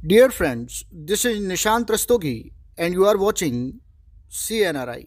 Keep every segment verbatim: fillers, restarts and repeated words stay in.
Dear friends, this is Nishant Rastogi and you are watching C N R I.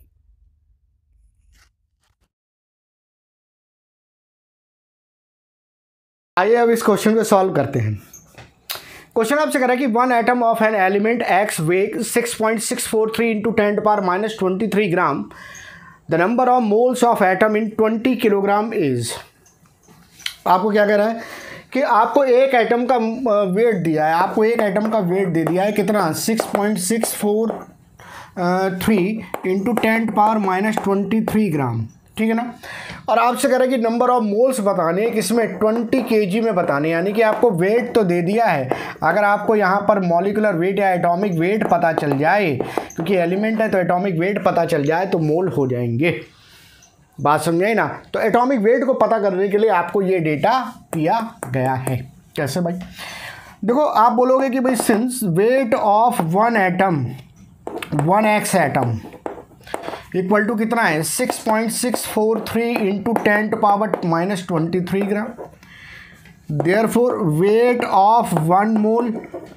आइए अब इस question को solve करते हैं। क्वेश्चन आपसे कह रहा है कि one atom of an element X weight six point six four three into ten power minus twenty three gram, the number of moles of atom in twenty kilogram is. आपको क्या कह रहा है कि आपको एक एटम का वेट दिया है, आपको एक एटम का वेट दे दिया है कितना, six point six four three into ten power minus twenty three gram, ठीक है ना। और आपसे कह रहा है कि नंबर ऑफ मोल्स बताने, किसमें, ट्वेंटी केजी में बताने, यानी कि आपको वेट तो दे दिया है। अगर आपको यहाँ पर मॉलिकुलर वेट या एटॉमिक वेट पता चल जाए, क्योंकि एलिमेंट है तो एटॉमिक वेट पता चल जाए तो मोल हो जाएंगे। बात समझाई ना। तो एटॉमिक वेट को पता करने के लिए आपको ये डेटा दिया गया है। कैसे भाई? देखो, आप बोलोगे कि भाई since weight of one atom, one X atom equal to कितना है, six point six four three into ten power minus twenty three gram, therefore weight of one mole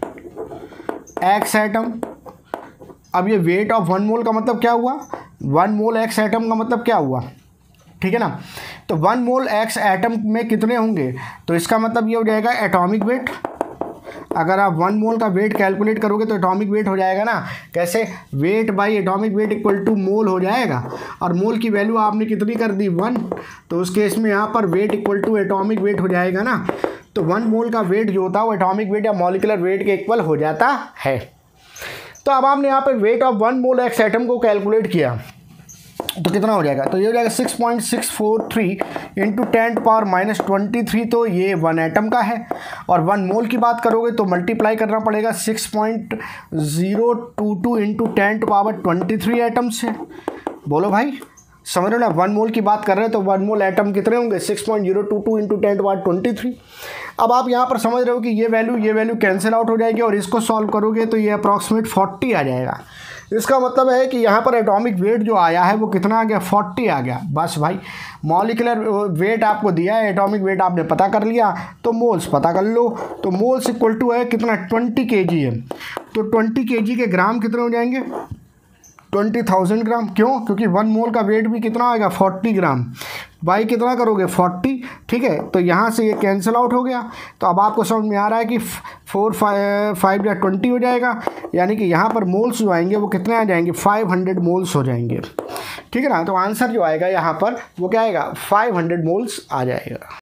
X atom. अब ये वेट ऑफ वन मोल का मतलब क्या हुआ, one mole X atom का मतलब क्या हुआ, ठीक है ना। तो वन मोल एक्स एटम में कितने होंगे, तो इसका मतलब ये हो जाएगा एटॉमिक वेट। अगर आप वन मोल का वेट कैलकुलेट करोगे तो एटॉमिक वेट हो जाएगा ना, कैसे, weight by atomic weight equal to mole हो जाएगा। और मोल की वैल्यू आपने कितनी कर दी, वन, तो उस केस में यहाँ पर weight equal to atomic weight हो जाएगा ना। तो वन मोल का वेट जो होता है वो एटॉमिक वेट या मॉलिकुलर वेट के इक्वल हो जाता है। तो अब आपने यहाँ पर weight of one mole X atom को कैलकुलेट किया तो कितना हो जाएगा, तो ये हो जाएगा six point six four three into ten power minus twenty three, तो ये वन एटम का है। और वन मोल की बात करोगे तो मल्टीप्लाई करना पड़ेगा six point zero two two into ten power twenty three atom से। बोलो भाई, समझ रहे हो ना, वन मोल की बात कर रहे हैं तो वन मोल एटम कितने होंगे, six point zero two two into ten power twenty three. अब आप यहाँ पर समझ रहे हो कि ये वैल्यू ये वैल्यू कैंसिल आउट हो जाएगी और इसको सॉल्व करोगे तो ये अप्रॉक्सीमेट फोर्टी आ जाएगा। इसका मतलब है कि यहाँ पर एटॉमिक वेट जो आया है वो कितना आ गया, फोर्टी आ गया। बस भाई, मॉलिकुलर वेट आपको दिया है, एटॉमिक वेट आपने पता कर लिया, तो मोल्स पता कर लो। तो मोल्स इक्वल टू है कितना, ट्वेंटी के जी है। तो ट्वेंटी के जी के ग्राम कितने हो जाएंगे, ट्वेंटी थाउजेंड ग्राम। क्यों? क्योंकि वन मोल का वेट भी कितना आएगा, फोर्टी ग्राम। बाई कितना करोगे, फोर्टी, ठीक है। तो यहाँ से ये कैंसिल आउट हो गया। तो अब आपको समझ में आ रहा है कि फोर फाइव फाइव या ट्वेंटी हो जाएगा, यानी कि यहाँ पर मोल्स जो आएंगे वो कितने आ जाएंगे, फाइव हंड्रेड मोल्स हो जाएंगे, ठीक है ना। तो आंसर जो आएगा यहाँ पर वो क्या आएगा, फाइव हंड्रेड मोल्स आ जाएगा।